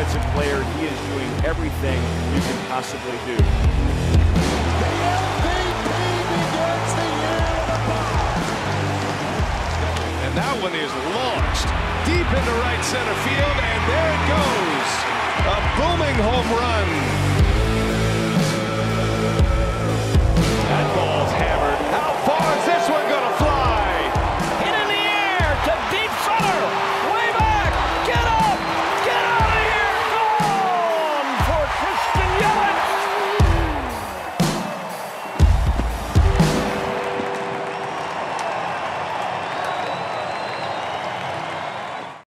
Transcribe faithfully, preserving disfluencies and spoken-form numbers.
defensive player. He is doing everything you can possibly do. The M V P begins the year with a bomb. And that one is launched deep into right center field, and there it goes. A booming home run